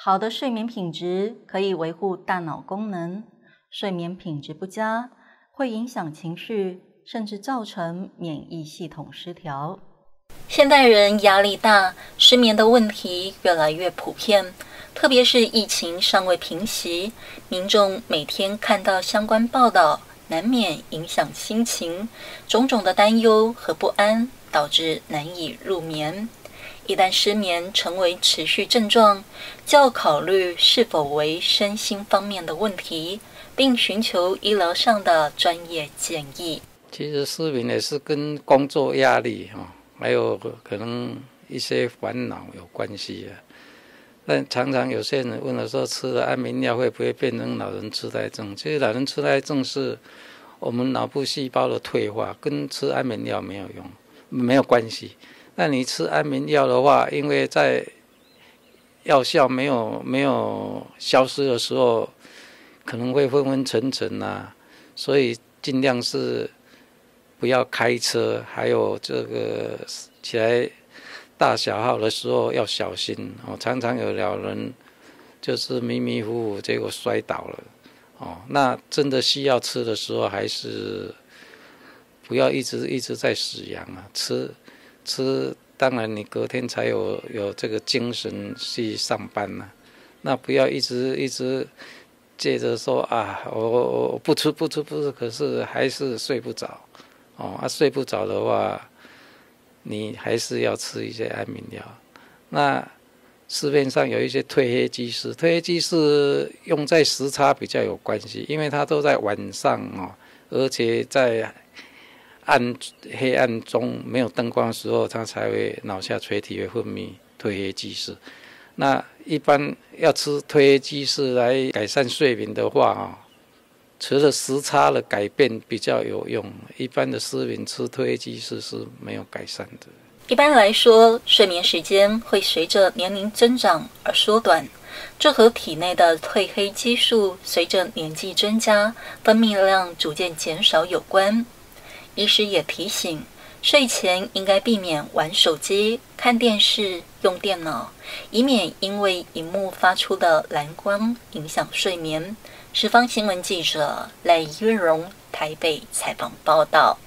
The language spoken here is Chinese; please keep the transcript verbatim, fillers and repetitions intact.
好的睡眠品质可以维护大脑功能，睡眠品质不佳会影响情绪，甚至造成免疫系统失调。现代人压力大，失眠的问题越来越普遍，特别是疫情尚未平息，民众每天看到相关报道，难免影响心情，种种的担忧和不安导致难以入眠。一旦失眠成为持续症状，就要考虑是否为身心方面的问题，并寻求医疗上的专业建议。 其实失眠也是跟工作压力还有可能一些烦恼有关系啊。但常常有些人问我说，吃了安眠药会不会变成老人痴呆症？其实老人痴呆症是我们脑部细胞的退化，跟吃安眠药没有用，没有关系。那你吃安眠药的话，因为在药效没有没有消失的时候，可能会昏昏沉沉啊，所以尽量是不要开车，还有这个起来大小号的时候要小心哦。常常有老人就是迷迷糊糊，结果摔倒了哦。那真的需要吃的时候，还是不要一直一直在使阳啊，吃。吃，当然你隔天才有有这个精神去上班啊。那不要一直一直接着说啊，我我不吃不吃不吃，可是还是睡不着哦。啊，睡不着的话，你还是要吃一些安眠药。那市面上有一些褪黑激素，褪黑激素用在时差比较有关系，因为它都在晚上哦，而且在暗黑暗中没有灯光的时候，它才会脑下垂体会分泌褪黑激素。那一般要吃褪黑激素来改善睡眠的话啊，除了时差的改变比较有用，一般的失眠吃褪黑激素是没有改善的。 一般来说，睡眠时间会随着年龄增长而缩短，这和体内的褪黑激素随着年纪增加，分泌量逐渐减少有关。医师也提醒，睡前应该避免玩手机、看电视、用电脑，以免因为萤幕发出的蓝光影响睡眠。十方新闻记者赖约荣台北采访报道。